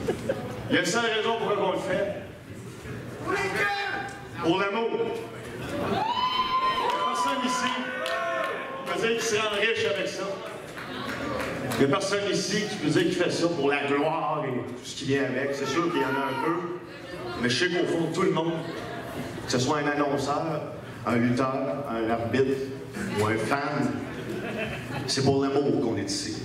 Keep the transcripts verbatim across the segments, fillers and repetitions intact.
Il y a une seule raison pourquoi on le fait. Pour les cœurs! Pour l'amour. Personne ici peut dire qu'il se rend riche avec ça. Il n'y a personne ici qui peut dire qu'il fait ça pour la gloire et tout ce qui vient avec. C'est sûr qu'il y en a un peu. Mais je sais qu'au fond, tout le monde, que ce soit un annonceur, un lutteur, un arbitre ou un fan, c'est pour l'amour qu'on est ici.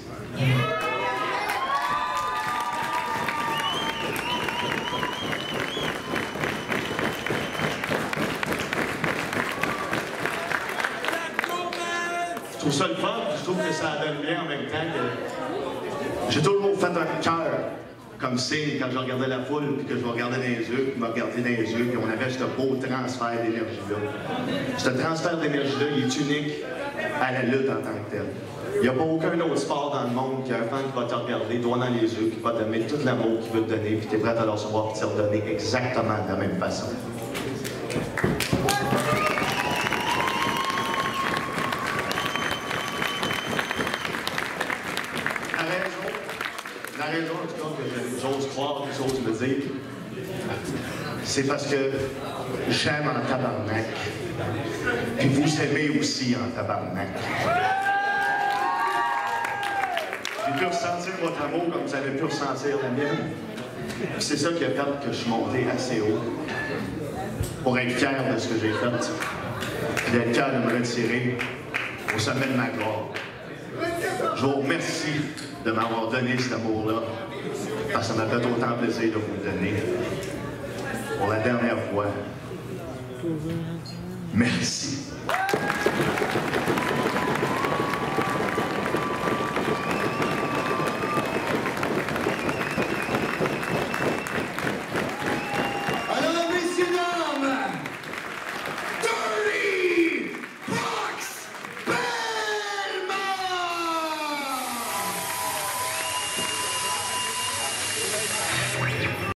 Je trouve ça le fun, je trouve que ça donne bien en même temps que... J'ai toujours fait un cœur comme signe quand je regardais la foule, puis que je me regardais dans les yeux, puis je me regardais dans les yeux, puis on avait ce beau transfert d'énergie-là. Ce transfert d'énergie-là, il est unique à la lutte en tant que tel. Il n'y a pas aucun autre sport dans le monde qui a un fan qui va te regarder, droit dans les yeux, qui va te donner tout l'amour qu'il veut te donner, puis tu es prêt à le recevoir, puis te redonner exactement de la même façon. La raison, en tout cas, que j'ose croire, que j'ose me dire, c'est parce que j'aime en tabarnak. Puis vous aimez aussi en tabarnak. J'ai pu ressentir votre amour comme vous avez pu ressentir la mienne. C'est ça qui a fait que je suis monté assez haut. Pour être fier de ce que j'ai fait. Puis d'être fier de me retirer au sommet de ma gloire. Je vous remercie de m'avoir donné cet amour-là, parce que ça m'a fait autant plaisir de vous le donner. Pour la dernière fois, merci. Alors, messieurs, dames, Dirty Box Belmont!